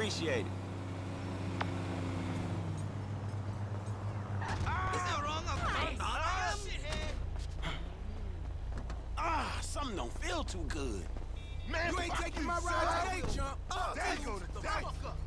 Appreciate it. Something don't feel too good. Man, you ain't taking my ride today, chump. There you go.